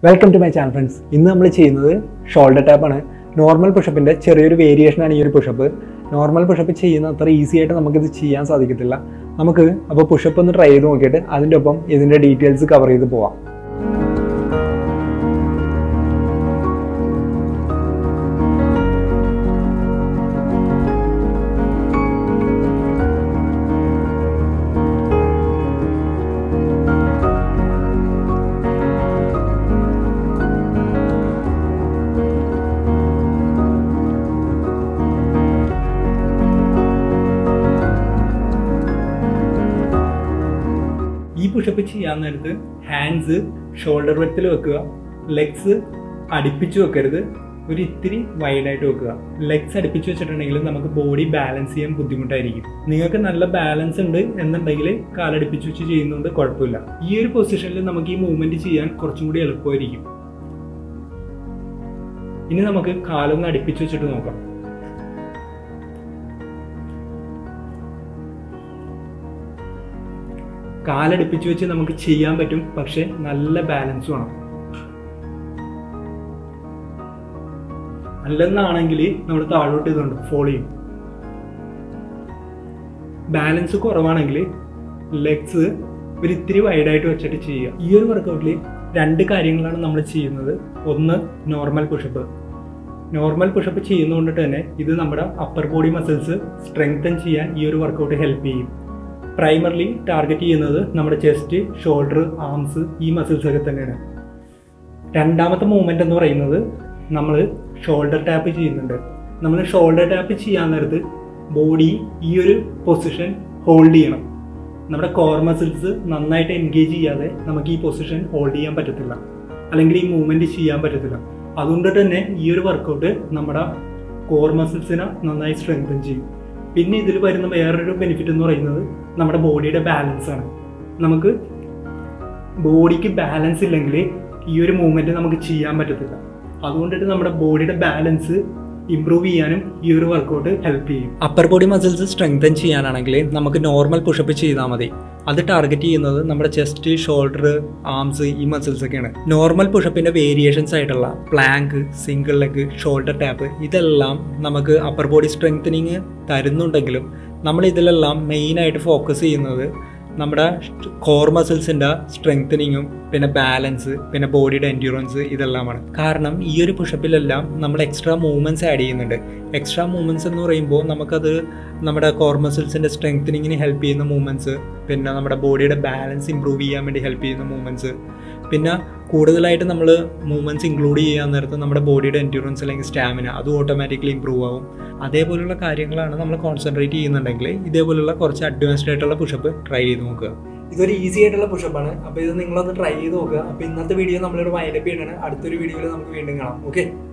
Welcome to my channel friends. ഇന്ന് നമ്മൾ ചെയ്യുന്നത് ഷോൾഡർ ടാപ്പാണ്. നോർമൽ പുഷപ്പിൻ്റെ ചെറിയൊരു വേരിയേഷനാണ് ഈ ഒരു പുഷപ്പ്. നോർമൽ പുഷപ്പ് ചെയ്യുന്ന അത്ര ഈസി ആയിട്ട് നമുക്കിത് ചെയ്യാൻ സാധിക്കത്തില്ല. നമുക്ക് അപ്പോൾ പുഷപ്പ് ഒന്ന് ട്രൈ ചെയ്ത് നോക്കിയിട്ട് അതിൻ്റെ ഒപ്പം ഇതിൻ്റെ ഡീറ്റെയിൽസ് കവർ ചെയ്ത് പോവാം. ഈ പുഷപ്പ് ചെയ്യാൻ നേരത്ത് ഹാൻഡ്സ് ഷോൾഡർ വെഡ്ത്തിൽ വെക്കുക, ലെഗ്സ് അടുപ്പിച്ച് വെക്കരുത്, ഒരു ഇത്തിരി വൈഡായിട്ട് വെക്കുക. ലെഗ്സ് അടുപ്പിച്ച് വെച്ചിട്ടുണ്ടെങ്കിൽ നമുക്ക് ബോഡി ബാലൻസ് ചെയ്യാൻ ബുദ്ധിമുട്ടായിരിക്കും. നിങ്ങൾക്ക് നല്ല ബാലൻസ് ഉണ്ട് എന്നുണ്ടെങ്കിൽ കാലടുപ്പിച്ച് വെച്ച് ചെയ്യുന്നതുകൊണ്ട് കുഴപ്പമില്ല. ഈ ഒരു പൊസിഷനിൽ നമുക്ക് ഈ മൂവ്മെന്റ് ചെയ്യാൻ കുറച്ചും കൂടി എളുപ്പമായിരിക്കും. ഇനി നമുക്ക് കാലൊന്ന് അടുപ്പിച്ച് വെച്ചിട്ട് നോക്കാം. കാലടുപ്പിച്ച് വെച്ച് നമുക്ക് ചെയ്യാൻ പറ്റും, പക്ഷെ നല്ല ബാലൻസ് വേണം. അല്ലെന്നാണെങ്കിൽ നമ്മൾ താഴോട്ട് ഇതുണ്ട് ഫോളോ ചെയ്യും. ബാലൻസ് കുറവാണെങ്കിൽ ലെഗ്സ് ഒരു ഇത്തിരി വൈഡായിട്ട് വെച്ചിട്ട് ചെയ്യുക. ഈ ഒരു വർക്കൗട്ടിൽ രണ്ട് കാര്യങ്ങളാണ് നമ്മൾ ചെയ്യുന്നത്. ഒന്ന് നോർമൽ പുഷപ്പ്. നോർമൽ പുഷപ്പ് ചെയ്യുന്നതുകൊണ്ട് തന്നെ ഇത് നമ്മുടെ അപ്പർ ബോഡി മസിൽസ് സ്ട്രെങ്തൻ ചെയ്യാൻ ഈ ഒരു വർക്കൗട്ട് ഹെൽപ്പ് ചെയ്യും. പ്രൈമർലി ടാർഗറ്റ് ചെയ്യുന്നത് നമ്മുടെ ചെസ്റ്റ്, ഷോൾഡർ, ആംസ്, ഈ മസിൽസ് ഒക്കെ തന്നെയാണ്. രണ്ടാമത്തെ മൂവ്മെന്റ് എന്ന് പറയുന്നത് നമ്മൾ ഷോൾഡർ ടാപ്പ് ചെയ്യുന്നുണ്ട്. നമ്മൾ ഷോൾഡർ ടാപ്പ് ചെയ്യാൻ നേരത്ത് ബോഡി ഈ ഒരു പൊസിഷൻ ഹോൾഡ് ചെയ്യണം. നമ്മുടെ കോർ മസിൽസ് നന്നായിട്ട് എൻഗേജ് ചെയ്യാതെ നമുക്ക് ഈ പൊസിഷൻ ഹോൾഡ് ചെയ്യാൻ പറ്റത്തില്ല, അല്ലെങ്കിൽ ഈ മൂവ്മെന്റ് ചെയ്യാൻ പറ്റത്തില്ല. അതുകൊണ്ട് തന്നെ ഈ ഒരു വർക്കൗട്ട് നമ്മുടെ കോർ മസിൽസിനെ നന്നായി സ്ട്രെങ്തൻ ചെയ്യും. പിന്നെ ഇതിൽ വരുന്ന വേറൊരു ബെനിഫിറ്റ് എന്ന് പറയുന്നത് നമ്മുടെ ബോഡിയുടെ ബാലൻസ് ആണ്. നമുക്ക് ബോഡിക്ക് ബാലൻസ് ഇല്ലെങ്കിൽ ഈ ഒരു മൂവ്മെന്റ് നമുക്ക് ചെയ്യാൻ പറ്റത്തില്ല. അതുകൊണ്ടിട്ട് നമ്മുടെ ബോഡിയുടെ ബാലൻസ് ഇംപ്രൂവ് ചെയ്യാനും ഈ ഒരു വർക്കൗട്ട് ഹെൽപ്പ് ചെയ്യും. അപ്പർ ബോഡി മസിൽസ് സ്ട്രെങ്തൻ ചെയ്യാനാണെങ്കിൽ നമുക്ക് നോർമൽ പുഷപ്പ് ചെയ്താൽ മതി. അത് ടാർഗറ്റ് ചെയ്യുന്നത് നമ്മുടെ ചെസ്റ്റ്, ഷോൾഡർ, ആംസ്, ഈ മസിൽസ് ഒക്കെയാണ്. നോർമൽ പുഷപ്പിന്റെ വേരിയേഷൻസ് ആയിട്ടുള്ള plank, single leg, shoulder tap, ഇതെല്ലാം നമുക്ക് അപ്പർ ബോഡി സ്ട്രെങ്തനിങ് തരുന്നുണ്ടെങ്കിലും നമ്മൾ ഇതിലെല്ലാം മെയിനായിട്ട് ഫോക്കസ് ചെയ്യുന്നത് നമ്മുടെ കോർ മസിൽസിൻ്റെ സ്ട്രെങ്തനിങ്ങും പിന്നെ ബാലൻസ്, പിന്നെ ബോഡിയുടെ എൻഡ്യൂറൻസ്, ഇതെല്ലാമാണ്. കാരണം ഈ ഒരു പുഷപ്പിലെല്ലാം നമ്മൾ എക്സ്ട്രാ മൂവ്മെൻറ്റ്സ് ആഡ് ചെയ്യുന്നുണ്ട്. എക്സ്ട്രാ മൂവ്മെൻറ്റ്സ് എന്ന് പറയുമ്പോൾ നമുക്കത് നമ്മുടെ കോർ മസിൽസിൻ്റെ സ്ട്രെങ്തനിങ്ങിന് ഹെൽപ്പ് ചെയ്യുന്ന മൂവ്മെൻറ്റ്സ്, പിന്നെ നമ്മുടെ ബോഡിയുടെ ബാലൻസ് ഇമ്പ്രൂവ് ചെയ്യാൻ വേണ്ടി ഹെൽപ്പ് ചെയ്യുന്ന മൂവ്മെൻറ്റ്സ്, പിന്നെ കൂടുതലായിട്ട് നമ്മൾ മൂവ്മെൻറ്റ്സ് ഇൻക്ലൂഡ് ചെയ്യാൻ നേരത്ത് നമ്മുടെ ബോഡിയുടെ എൻഡ്യൂറൻസ് അല്ലെങ്കിൽ സ്റ്റാമിന അത് ഓട്ടോമാറ്റിക്കലി ഇമ്പ്രൂവ് ആവും. അതേപോലുള്ള കാര്യങ്ങളാണ് നമ്മൾ കോൺസെൻട്രേറ്റ് ചെയ്യുന്നുണ്ടെങ്കിൽ ഇതേപോലുള്ള കുറച്ച് അഡ്വാൻസ്ഡ് ആയിട്ടുള്ള പുഷപ്പ് ട്രൈ ചെയ്ത് നോക്കുക. ഇതൊരു ഈസി ആയിട്ടുള്ള പുഷപ്പാണ്. അപ്പോൾ ഇത് നിങ്ങളൊന്ന് ട്രൈ ചെയ്ത് നോക്കുക. അപ്പോൾ ഇന്നത്തെ വീഡിയോ നമ്മളിവിടെ വൈൻഡപ്പ് ചെയ്യണം. അടുത്തൊരു വീഡിയോയിൽ നമുക്ക് വീണ്ടും കാണാം. ഓക്കെ.